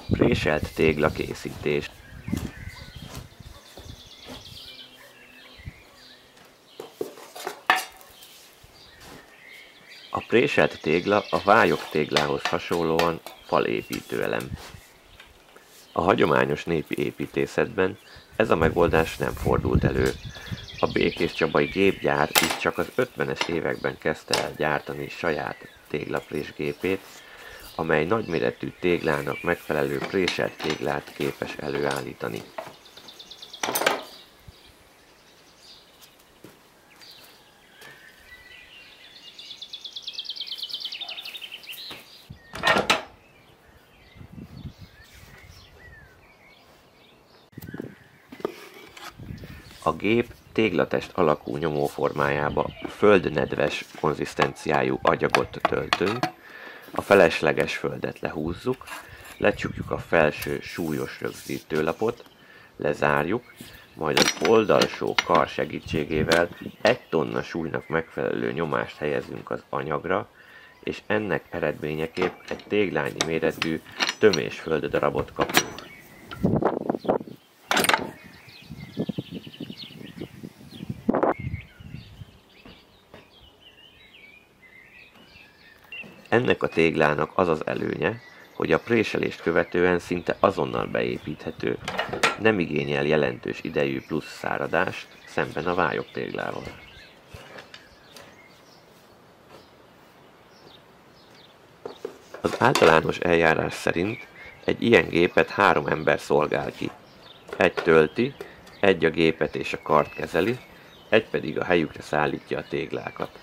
Préselt tégla készítés. A préselt tégla a vályog téglához hasonlóan falépítőelem. A hagyományos népi építészetben ez a megoldás nem fordult elő. A békéscsabai gépgyár is csak az 50-es években kezdte el gyártani saját téglaprésgépét, amely nagyméretű téglának megfelelő préselt téglát képes előállítani. A gép téglatest alakú nyomóformájába földnedves konzisztenciájú agyagot töltünk, a felesleges földet lehúzzuk, lecsukjuk a felső súlyos rögzítőlapot, lezárjuk, majd az oldalsó kar segítségével 1 tonna súlynak megfelelő nyomást helyezünk az anyagra, és ennek eredményeképp egy téglányi méretű tömésfölddarabot kapunk. Ennek a téglának az az előnye, hogy a préselést követően szinte azonnal beépíthető, nem igényel jelentős idejű plusz száradást szemben a vályog téglával. Az általános eljárás szerint egy ilyen gépet 3 ember szolgál ki. Egy tölti, egy a gépet és a kart kezeli, egy pedig a helyükre szállítja a téglákat.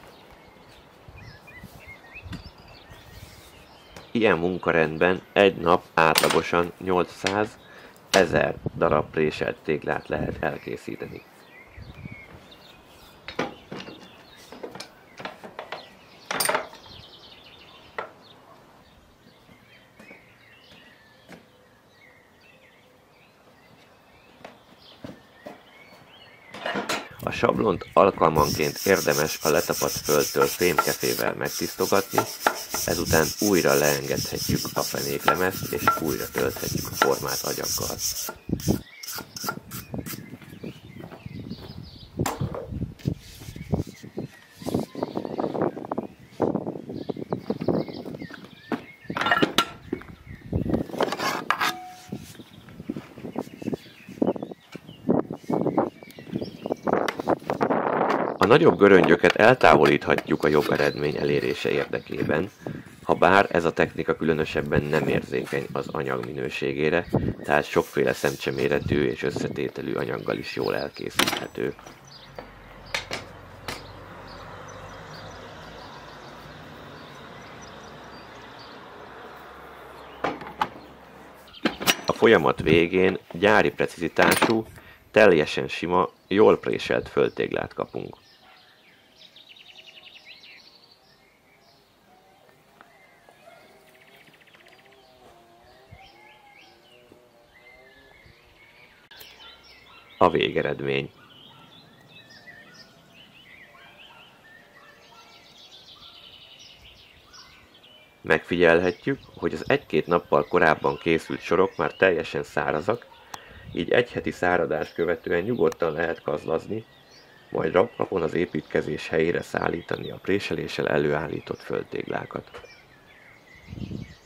Ilyen munkarendben egy nap átlagosan 800-1000 darab préselt téglát lehet elkészíteni. A sablont alkalmanként érdemes a letapadt földtől fémkefével megtisztogatni, ezután újra leengedhetjük a fenéklemezt és újra tölthetjük a formát agyaggal. A nagyobb göröngyöket eltávolíthatjuk a jobb eredmény elérése érdekében, ha bár ez a technika különösebben nem érzékeny az anyag minőségére, tehát sokféle szemcseméretű és összetételű anyaggal is jól elkészíthető. A folyamat végén gyári precizitású, teljesen sima, jól préselt földtéglát kapunk. A végeredmény. Megfigyelhetjük, hogy az 1-2 nappal korábban készült sorok már teljesen szárazak, így egy heti száradást követően nyugodtan lehet kazlazni, majd raprakon az építkezés helyére szállítani a préseléssel előállított földtéglákat.